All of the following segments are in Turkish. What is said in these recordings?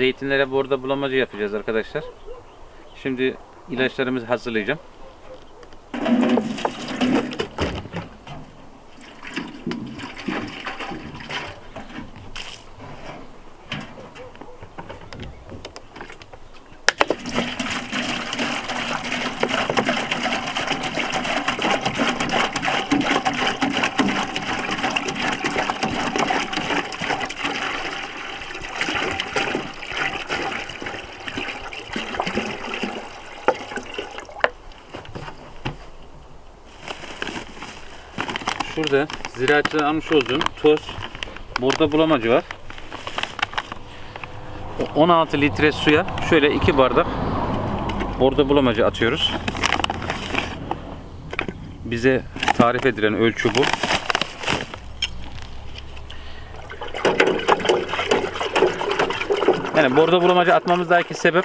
Zeytinlere bordo bulamacı yapacağız arkadaşlar. Şimdi ilaçlarımızı hazırlayacağım. Şurada ziraatçıdan almış olduğum toz bordo bulamacı var. 16 litre suya şöyle 2 bardak bordo bulamacı atıyoruz. Bize tarif edilen ölçü bu. Yani bordo bulamacı atmamızdaki sebep,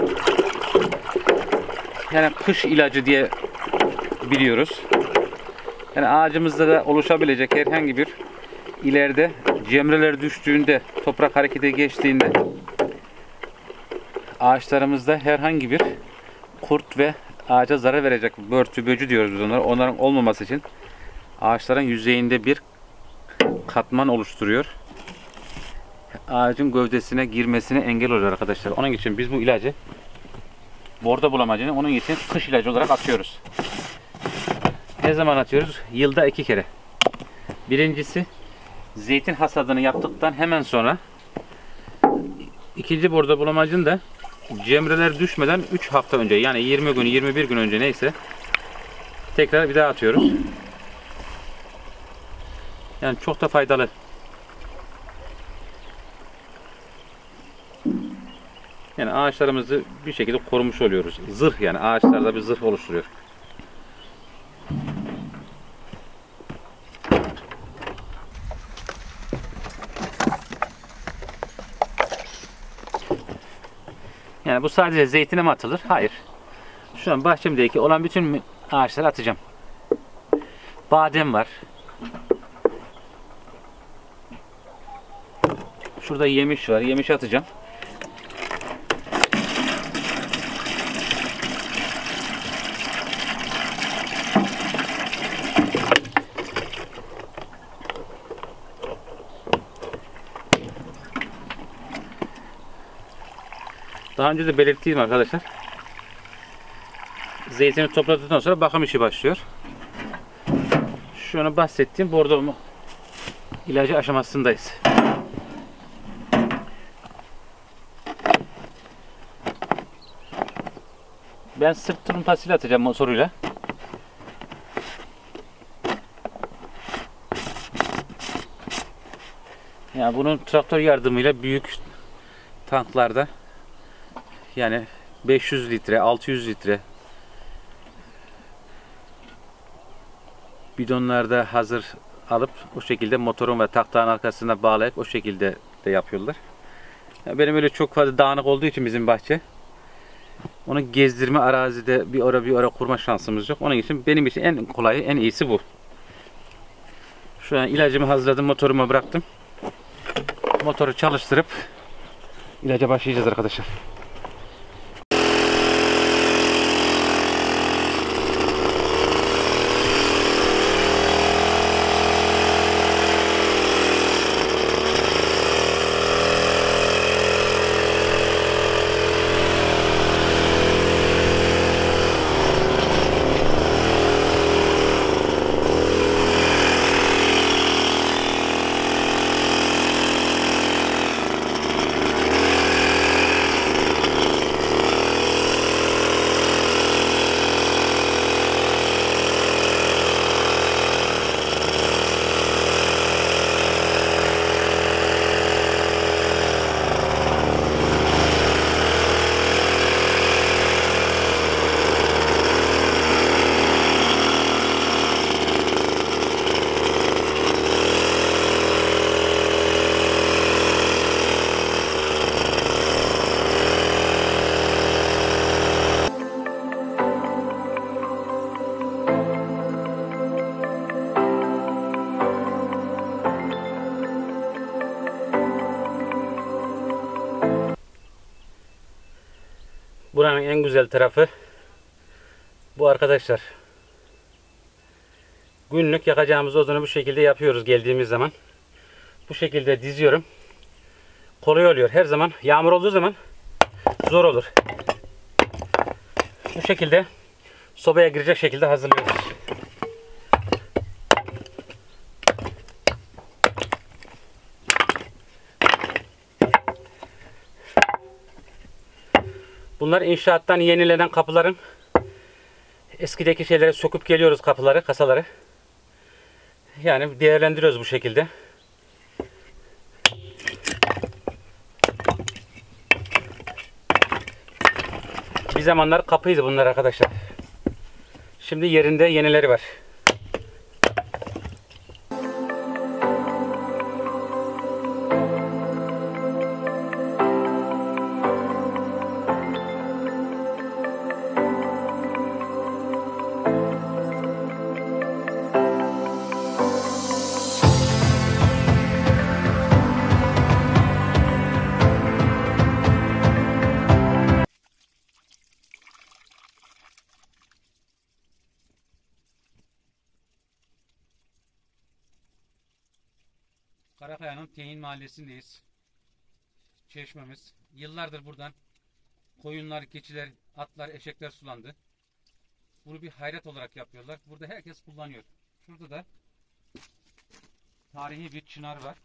yani kış ilacı diye biliyoruz. Yani ağacımızda da oluşabilecek herhangi bir, ileride cemreler düştüğünde, toprak harekete geçtiğinde ağaçlarımızda herhangi bir kurt ve ağaca zarar verecek börtü, böcü diyoruz biz onlara. Onların olmaması için ağaçların yüzeyinde bir katman oluşturuyor. Ağacın gövdesine girmesine engel oluyor arkadaşlar. Onun için biz bu ilacı, bordo bulamacını onun için kış ilacı olarak atıyoruz. Ne zaman atıyoruz? Yılda 2 kere. Birincisi zeytin hasadını yaptıktan hemen sonra. İkinci bordo bulamacını da cemreler düşmeden 3 hafta önce, yani 20 gün 21 gün önce neyse tekrar bir daha atıyoruz. Yani çok da faydalı. Yani ağaçlarımızı bir şekilde korumuş oluyoruz. Zırh, yani ağaçlarda bir zırh oluşturuyor. Yani bu sadece zeytine mi atılır? Hayır. Şu an bahçemdeki olan bütün ağaçları atacağım. Badem var. Şurada yemiş var. Yemiş atacağım. Daha önce de belirttiğim arkadaşlar, zeytini topladıktan sonra bakım işi başlıyor. Şu an bahsettiğim bordo ilacı aşamasındayız. Ben sırt tırmpasıyla atacağım motoruyla. Yani bunun traktör yardımıyla büyük tanklarda, yani 500 litre, 600 litre bidonlarda hazır alıp o şekilde motorun ve taktağın arkasına bağlayıp o şekilde de yapıyorlar. Yani benim öyle çok fazla dağınık olduğu için bizim bahçe, onu gezdirme, arazide bir ara kurma şansımız yok. Onun için benim için en kolayı, en iyisi bu. Şu an ilacımı hazırladım, motoruma bıraktım. Motoru çalıştırıp ilaca başlayacağız arkadaşlar. Buranın en güzel tarafı bu arkadaşlar. Günlük yakacağımız odunu bu şekilde yapıyoruz geldiğimiz zaman. Bu şekilde diziyorum. Kolay oluyor. Her zaman yağmur olduğu zaman zor olur. Bu şekilde sobaya girecek şekilde hazırlıyoruz. Bunlar inşaattan yenilenen kapıların eskideki şeyleri söküp geliyoruz, kapıları, kasaları. Yani değerlendiriyoruz bu şekilde. Bir zamanlar kapıydı bunlar arkadaşlar. Şimdi yerinde yenileri var. Karakaya'nın Tehin Mahallesi'ndeyiz. Çeşmemiz. Yıllardır buradan koyunlar, keçiler, atlar, eşekler sulandı. Bunu bir hayret olarak yapıyorlar. Burada herkes kullanıyor. Şurada da tarihi bir çınar var.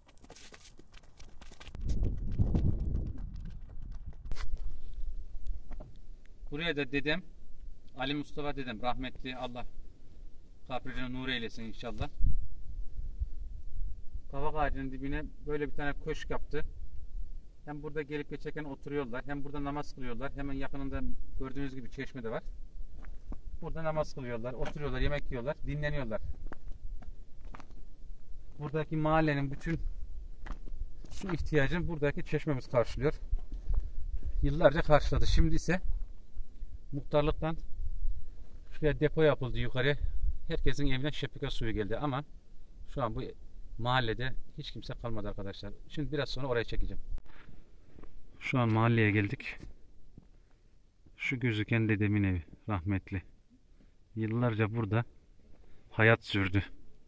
Buraya da dedem, Ali Mustafa dedem, rahmetli, Allah kabrine nur eylesin inşallah. Kavak ağacının dibine böyle bir tane köşk yaptı. Hem burada gelip geçerken oturuyorlar, hem burada namaz kılıyorlar. Hemen yakınında gördüğünüz gibi çeşme de var. Burada namaz kılıyorlar, oturuyorlar, yemek yiyorlar, dinleniyorlar. Buradaki mahallenin bütün su ihtiyacını buradaki çeşmemiz karşılıyor. Yıllarca karşıladı. Şimdi ise muhtarlıktan şuraya depo yapıldı yukarı. Herkesin evine şefika suyu geldi ama şu an bu mahallede hiç kimse kalmadı arkadaşlar. Şimdi biraz sonra oraya çekeceğim. Şu an mahalleye geldik. Şu gözüken dedemin evi, rahmetli. Yıllarca burada hayat sürdü.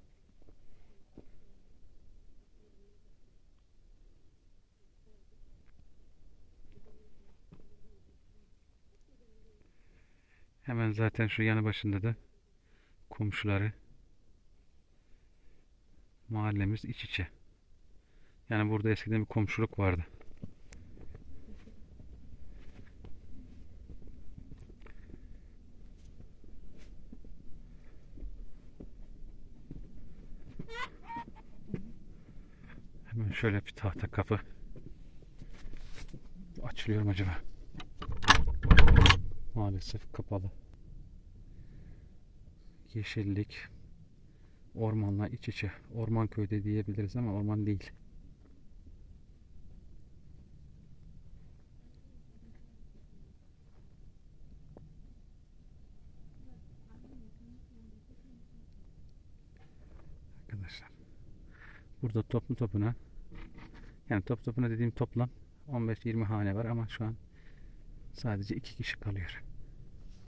Hemen zaten şu yanı başında da komşuları. Mahallemiz iç içe. Yani burada eskiden bir komşuluk vardı. Hemen şöyle bir tahta kapı. Açılıyor mu acaba? Maalesef kapalı. Yeşillik, ormanla iç içe. Orman köyde diyebiliriz ama orman değil. Arkadaşlar. Burada toplu topuna, yani top topuna dediğim toplam 15-20 hane var ama şu an sadece 2 kişi kalıyor.